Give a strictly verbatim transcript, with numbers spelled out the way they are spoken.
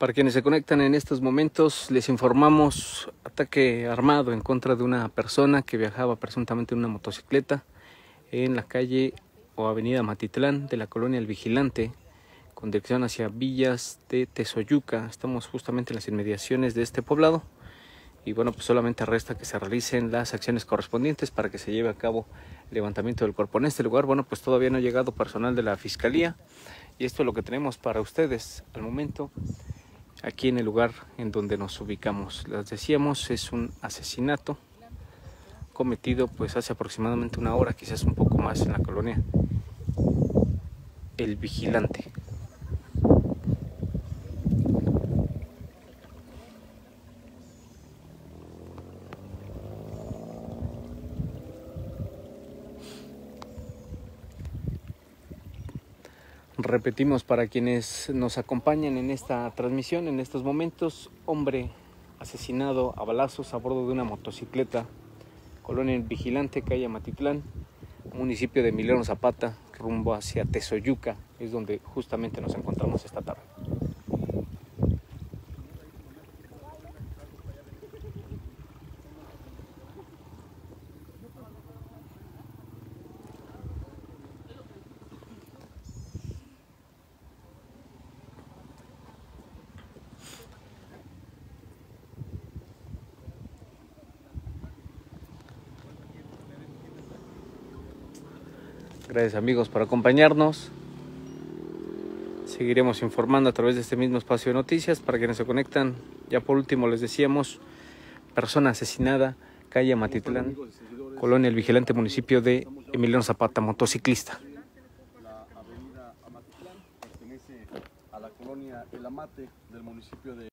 Para quienes se conectan en estos momentos, les informamos ataque armado en contra de una persona que viajaba presuntamente en una motocicleta en la calle o avenida Matitlán de la colonia El Vigilante, con dirección hacia Villas de Tezoyuca. Estamos justamente en las inmediaciones de este poblado y bueno, pues solamente resta que se realicen las acciones correspondientes para que se lleve a cabo el levantamiento del cuerpo. En este lugar, bueno, pues todavía no ha llegado personal de la Fiscalía y esto es lo que tenemos para ustedes al momento aquí en el lugar en donde nos ubicamos. Les decíamos, es un asesinato cometido pues hace aproximadamente una hora, quizás un poco más, en la colonia El Vigilante. Repetimos para quienes nos acompañan en esta transmisión, en estos momentos: hombre asesinado a balazos a bordo de una motocicleta, colonia El Vigilante, calle Matitlán, municipio de Emiliano Zapata, rumbo hacia Tezoyuca, es donde justamente nos encontramos esta tarde. Gracias, amigos, por acompañarnos. Seguiremos informando a través de este mismo espacio de noticias para quienes se conectan. Ya por último les decíamos: persona asesinada, calle Matitlán, colonia El Vigilante, municipio de Emiliano Zapata, motociclista. La avenida Amatitlán pertenece a la colonia El Amate del municipio de